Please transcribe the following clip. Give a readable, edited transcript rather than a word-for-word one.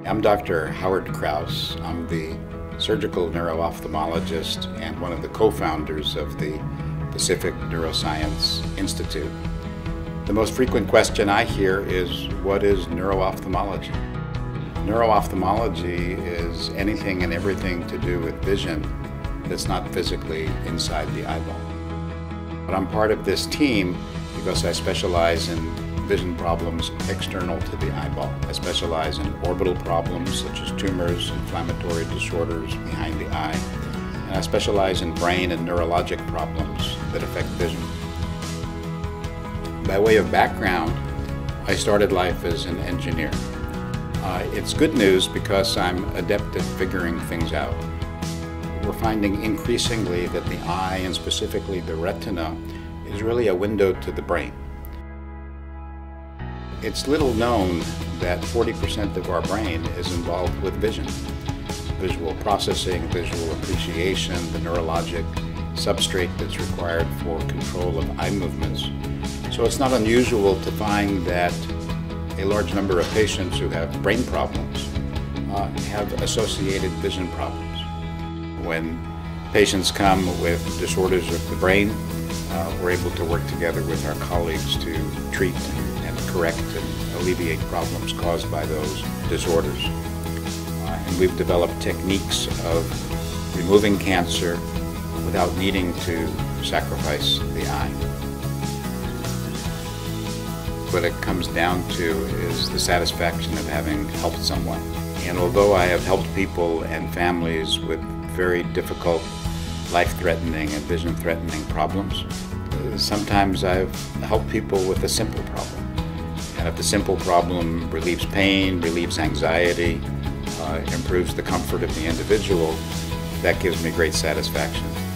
I'm Dr. Howard Krauss. I'm the surgical neuro-ophthalmologist and one of the co-founders of the Pacific Neuroscience Institute. The most frequent question I hear is, what is neuro-ophthalmology? Neuro-ophthalmology is anything and everything to do with vision that's not physically inside the eyeball. But I'm part of this team because I specialize in vision problems external to the eyeball. I specialize in orbital problems such as tumors, inflammatory disorders behind the eye, and I specialize in brain and neurologic problems that affect vision. By way of background, I started life as an engineer. It's good news because I'm adept at figuring things out. We're finding increasingly that the eye, and specifically the retina, is really a window to the brain. It's little known that 40% of our brain is involved with vision. Visual processing, visual appreciation, the neurologic substrate that's required for control of eye movements. So it's not unusual to find that a large number of patients who have brain problems have associated vision problems. When patients come with disorders of the brain, we're able to work together with our colleagues to treat and correct and alleviate problems caused by those disorders. And we've developed techniques of removing cancer without needing to sacrifice the eye. What it comes down to is the satisfaction of having helped someone. And although I have helped people and families with very difficult, life-threatening and vision-threatening problems, sometimes I've helped people with a simple problem. And if the simple problem relieves pain, relieves anxiety, improves the comfort of the individual, that gives me great satisfaction.